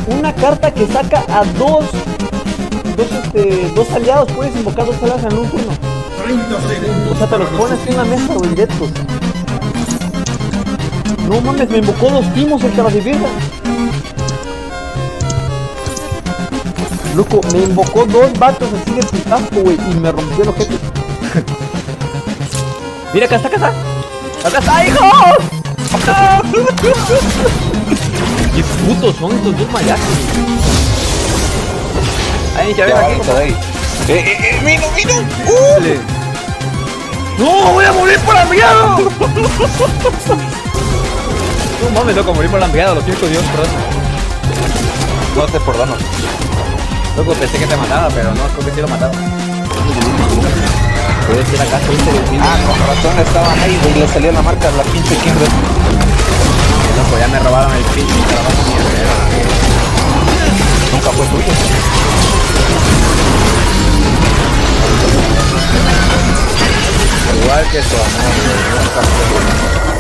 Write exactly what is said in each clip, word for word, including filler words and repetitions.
una carta que saca a dos, dos, este, dos aliados. Puedes invocar dos aliados en un turno. O sea, te los pones en la mesa, güey, directos. No mames, me invocó dos timos el cara de verga. Loco, me invocó dos vatos así de putazo, güey, y me rompió el objeto. Mira, acá está, acá está. ¡Acá está, hijo! ¡Qué putos son estos dos mayacos! Ahí, ya ven aquí. ¡Eh, eh, eh! ¡Mino, mino! ¡Uh! ¡No! ¡Voy a morir por ambiado! No mames, loco, morí por ambiado, lo siento, Dios, perdón. No te perdono. Loco, pensé que te mataba, pero no, creo que sí lo mataba. Puedes ir acá, soy interesante. Ah, con razón estaban ahí, güey, le salió la marca, la pinche Kindred. Loco, ya me robaron el pinche trabajo mierda. Nunca fue tuyo. Igual que tu amor, nunca fue tuyo.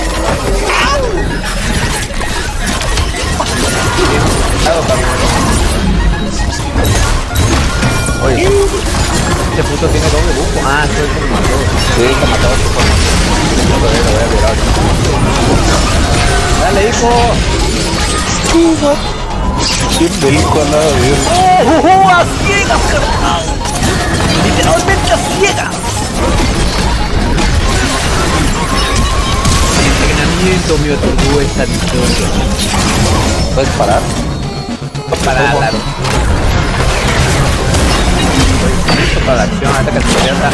Oye, este puto tiene doble buco. Ah, sí, es el mató. Sí, te mató a tu forma. Lo voy a virar. Dale, hijo. Siempre hijo al lado de Dios. ¡Oh, oh, a ciegas, carnal! Literalmente a ciegas. El entrenamiento me otorgó esta victoria. ¿Puedes parar? Para la... Estoy listo para la acción, hasta que se vea tan...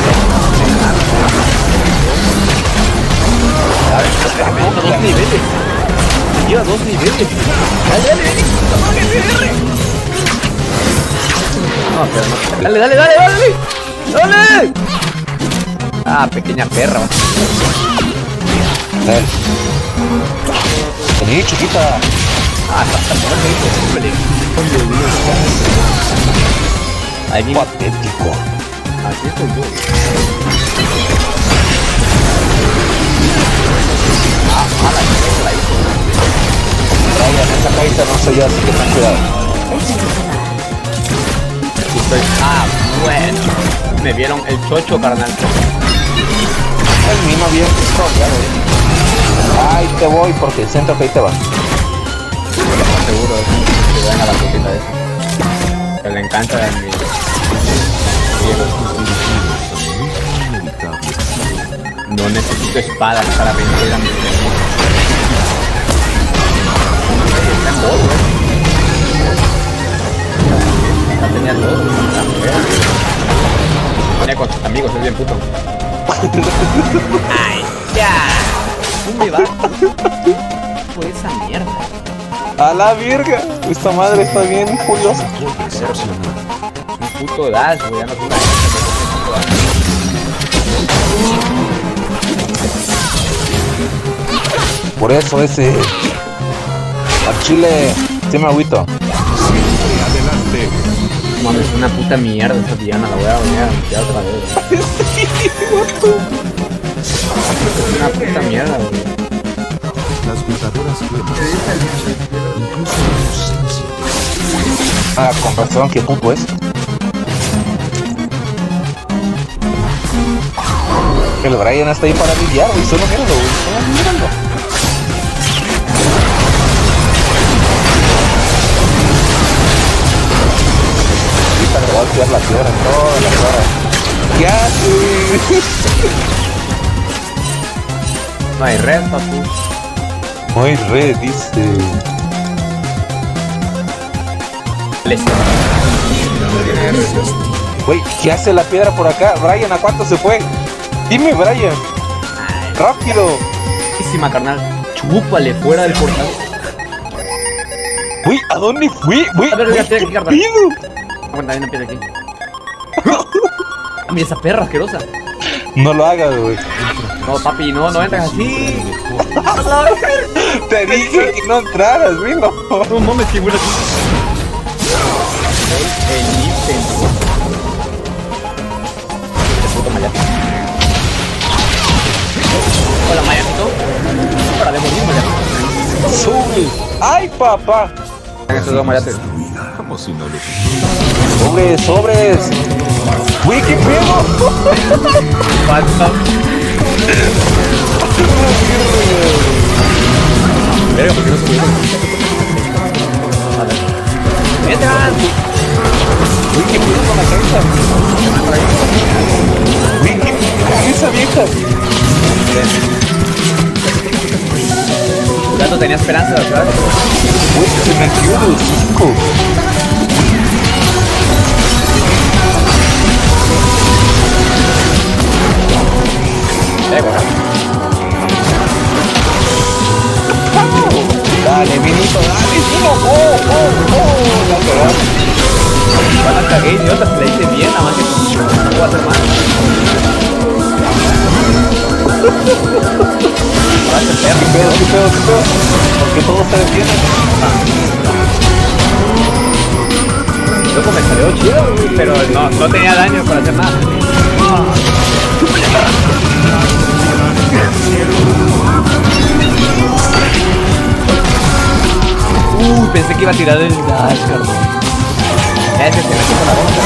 A dos niveles. Lleva dos niveles. Dale, dale, dale. No, pero no. Dale, dale, dale, dale. Dale. Ah, pequeña perra. Dale. Vení, chiquita. Ah, hasta por el ahí viene. Patético. Así estoy yo. Ah, mala, la hizo. Brian, esa caída no soy yo, así que ten cuidado. Estoy... Ah, bueno. Me vieron el chocho, carnal. El mío bien confiado, eh. Ahí te voy porque siento que ahí te va. Seguro que vayan a la cosita esa. Que le encanta de mi... No necesito espadas para vencer a mi enemigo. Está en todo, eh. Ya tenía todo. Venía con sus amigos, es bien puto. ¡Ay, ya! ¿Dónde va? Por esa mierda. A la virga, esta madre está bien curiosa. Un puto dash, güey, ya no tengo. Por eso ese... Al chile, sí me agüito. Adelante. Mames, es una puta mierda esa Diana, la voy a venir a limpiar otra vez. Es una puta mierda, güey. Las computadoras incluso Ah, con razón, qué puto es. El Brian está ahí para lidiar, güey, solo míralo, güey, solo míralo. Ahorita le voy a tirar la piedra en todas las horas. ¿Qué hace? No hay red, papu. Muy red, dice. Güey, ¿qué hace la piedra por acá? Brian, ¿a cuánto se fue? Dime, Brian. Rápido. Buenísima, carnal. Chúpale fuera del portal. Güey, ¿a dónde fui? Güey, A ver, güey, ya estoy aquí, ¿qué carnal. pido? Aguanta, hay una piedra aquí. Mira esa perra asquerosa. No lo hagas, güey. No, papi, no, no entras así. Te dije que no entraras, güey, no. No mames, que buena. El ítem. Este puto mayate. Hola, mayatito. Para de morir, mayatito. Sube. ¡Ay, papá! Estos dos mayates. Como si no lo Sobres, sobres. Uy, qué pedo. Falta. Verga, ¿por qué no se puede? ¡Entran! Uy, qué pedo con la cabeza. Uy, qué cabeza vieja. Gato tenía esperanza, ¿verdad? Uy, se metió de los cinco. Dale, minito, dale, uno, oh, oh, oh, la cagaste. No la cagué, idiota, se la hice bien, nada más que no puedo hacer más. ¿Qué pedo, qué pedo, qué pedo? Porque todos se detienen. Luego me salió chido, pero no, no tenía daño para hacer nada. Uh, pensé que iba a tirar el dash, cabrón. Ese se metió con la bomba.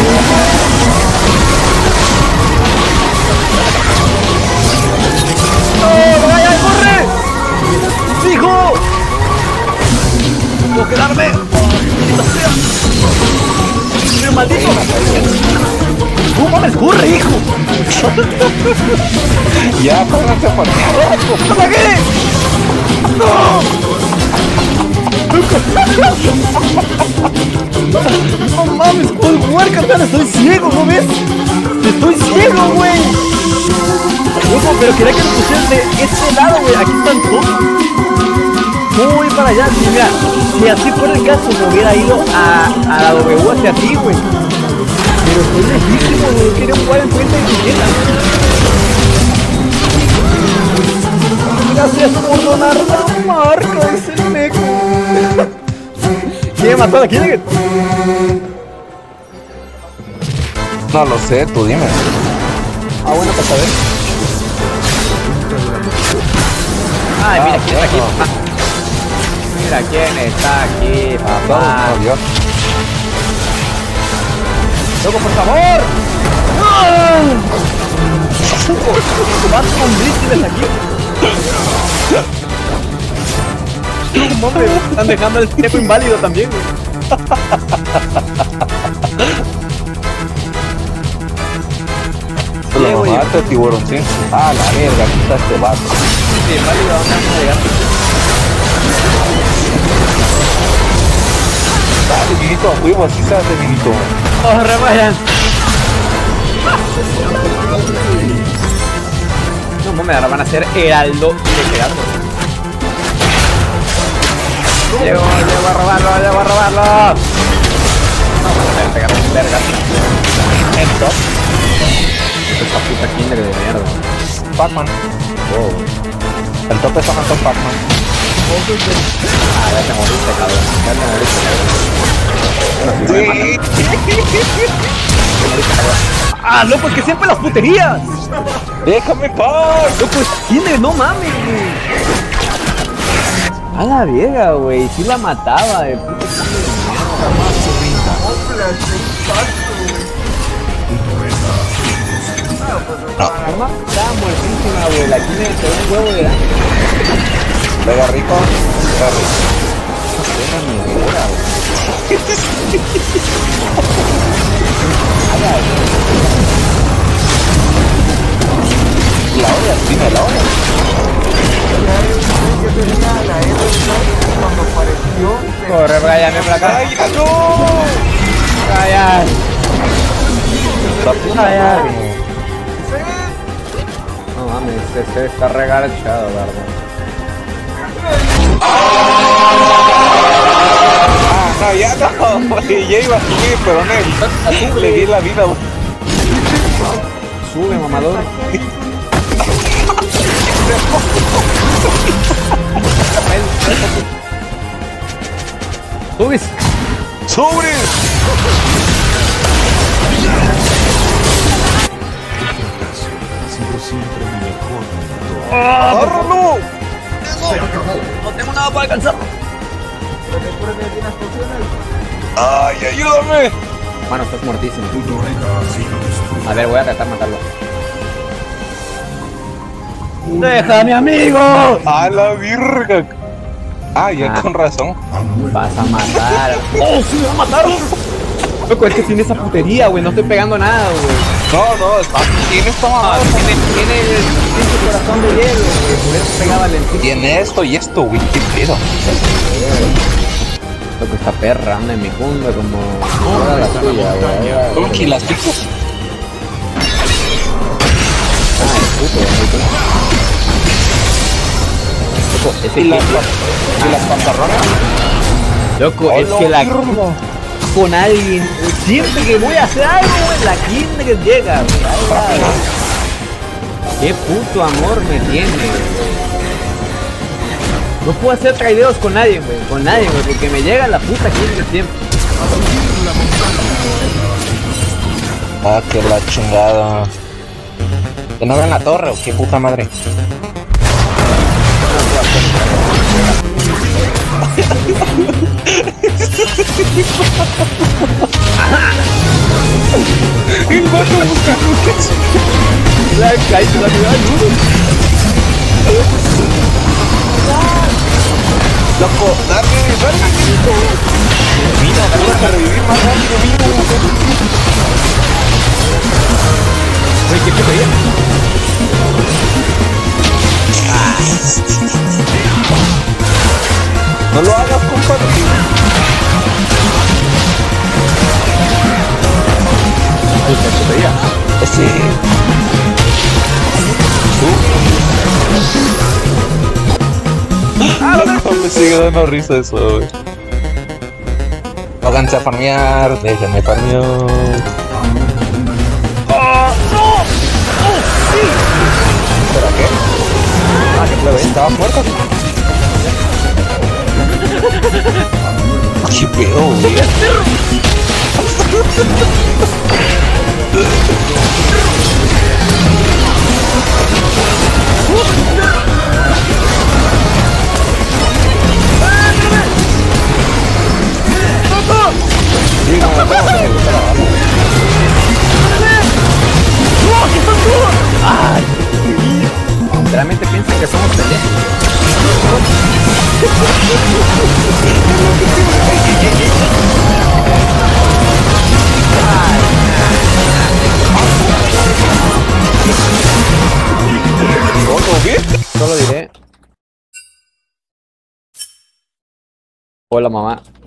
¡No! ¡Vaya, corre! ¡Hijo! ¡Puedo quedarme! ¡Maldita sea! ¡Pero maldito! ¡Tú mames, corre, hijo! Ya, pónganse a patear. ¡No cagué! ¡No! No mames, puedo jugar, carnal, estoy ciego, ¿no ves? Estoy ciego, güey. Loco, pero quería que me pusieras de este lado, güey. Aquí están todos. No voy para allá, sí, mira. Si así fuera el caso, me hubiera ido a, a la W hacia ti, güey. Pero estoy lejísimo, güey. Quería jugar en frente de bicicleta. Gracias por donar la marca, es el meco. ¿Quién mató a quién? No lo sé, tú dime. Ah, bueno, para saber. Ay, mira quién está aquí. Ah. Mira quién está aquí, papá. No, Dios. Loco, por favor. ¡Ah! ¿Vas con Blitz aquí? No, hombre, están dejando el tiempo inválido también, güey. Te lo mamaste, tiburón, sí. Ah, la verga, aquí está este vato. Sí, inválido, ¿dónde vamos a llegar? Dale, minito, fuimos, así se hace, minito. ¡Corre, vayan! No mames, ahora van a ser Heraldo y de quedarlo. Llego, llego a robarlo, llego a robarlo. No, me pegaron un verga. En top. Esta puta kinder de mierda. Pac-Man. Wow. El tope está más top Pac-Man. Ah, ya te moriste, cabrón. Ya te moriste, cabrón. Ah, loco, es que siempre las puterías. Déjame en paz. Loco, es kinder, no mames, güey. A la verga, güey, sí la mataba, de puta Mamá, estaba muertísima, güey, la quina se ve un huevo de daño. Pega rico, pega rico. Era mi verga, güey. La olla, dime, la olla. Corre, Brian, ven para acá. ¡Ay, no! Brian. La puta Brian. madre. No mames, este está regarchado, ¿verdad? Ah, no, ya no, güey, ya iba a subir, pero no, le di la vida, güey. Sube, mamador. ¡Subes! ¡Sobre! ¡Agárralo! No tengo nada para alcanzarlo. ¡Ay, ayúdame! Mano, estás muertísimo. A ver, voy a tratar de matarlo. ¡Déjame, amigo! ¡A la virga! Ah, ya Ah. con razón. Vas a matar. ¡Oh, sí me va a matar! Loco, es que tiene esa putería, güey. No estoy pegando nada, güey. No, no, está, tiene esta Ah, mamada. tiene, tiene el pinche corazón de hielo, güey. Por eso pegaba lentito. Tiene esto y esto, güey. ¿Qué pedo? Loco, esta perra anda en mi jungla como... Ahora la suya, güey. ¿Cómo que las picos? Ah, el puto, güey. Loco, ese ¿Y las, que- y las pantarronas? Loco, es ¡Hola, que la... virga! Con alguien, siempre que voy a hacer algo, güey, la Kindred llega, güey. Ay, ay. Qué puto amor me tiene, güey. No puedo hacer traideos con nadie, güey, con nadie, güey, porque me llega la puta Kindred siempre. Ah, que la chingada. ¿Que no ven la torre o qué puta madre? El vato buscando que se... La caída, la ciudad, Loco, dale, dale. Mira, dale a revivir más rápido, mira. güey, ¿qué te veía? No lo hagas, compadre. Ay, ¿qué te veía? Ese... Ah, no, me sigue dando risa eso, güey. Pónganse a farmear, déjenme farmear. ¡Oh, no! ¡Oh, sí! ¿Pero qué? Ah, qué plebe. ¿Estabas muerto? ¿Qué pedo, güey? Sí, no, no, no, me gusta la bala. ¡No, que son todos! ¡Ay! Literalmente piensan que somos pendejos. ¿Todo bien? Solo diré. Hola, mamá.